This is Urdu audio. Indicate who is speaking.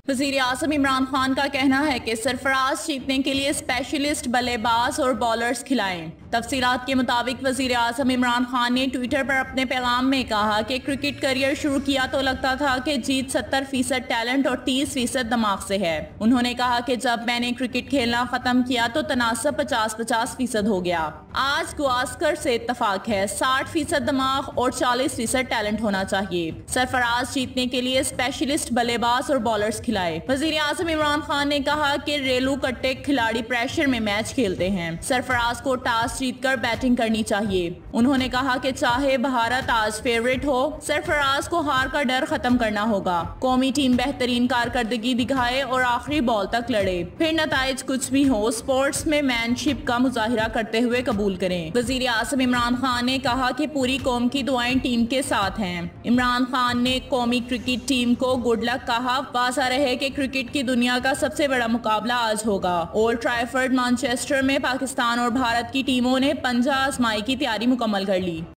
Speaker 1: وزیر اعظم عمران خان کا کہنا ہے کہ سرفراز جیتنے کے لیے اسپیشلسٹ بلے باز اور بالرز کھلائیں۔ تفصیلات کے مطابق وزیر اعظم عمران خان نے ٹویٹر پر اپنے پیغام میں کہا کہ کرکٹ کیریئر شروع کیا تو لگتا تھا کہ جیت 70% ٹیلنٹ اور 30% دماغ سے ہے۔ انہوں نے کہا کہ جب میں نے کرکٹ کھیلنا ختم کیا تو تناسب 50-50% ہو گیا۔ آج گواسکر سے اتفاق ہے، 60% دماغ اور 40% ٹیلنٹ ہونا چاہیے۔ سرفراز جیتنے کے لیے اسپیشلسٹ بلے باز اور بالرز کھلائے۔ وزیر اعظم عمران خان نے کہا کہ ریلو کٹے کھلاڑی پریشر میں میچ کھیلتے ہیں۔ سرفراز کو ٹاس جیت کر بیٹنگ کرنی چاہیے۔ انہوں نے کہا کہ چاہے بھارت آج فیورٹ ہو، سرفراز کو ہار کا ڈر ختم کرنا ہوگا۔ قومی ٹیم بہترین کارکردگی دکھائے اور آخری بال تک لڑے، پھر نتائج کچھ بھی ہو، سپورٹس میں مین شپ کا مظاہرہ کرتے ہوئے قبول کریں۔ وزیر اعظم عمران خان نے کہا کہ پوری قوم کی دعائیں ٹیم کے ساتھ ہیں۔ عمران خان نے قومی کرکٹ ٹیم کو گڈ لک کہا۔ واضح رہے کہ کرکٹ کی دنیا کا سب سے بڑا مقابلہ آج ہوگا۔ اولڈ ٹرائفرڈ مانچسٹر میں پاکستان اور بھارت کی ٹیموں نے پنجہ آزمائی کی تیاری مکمل کر لی۔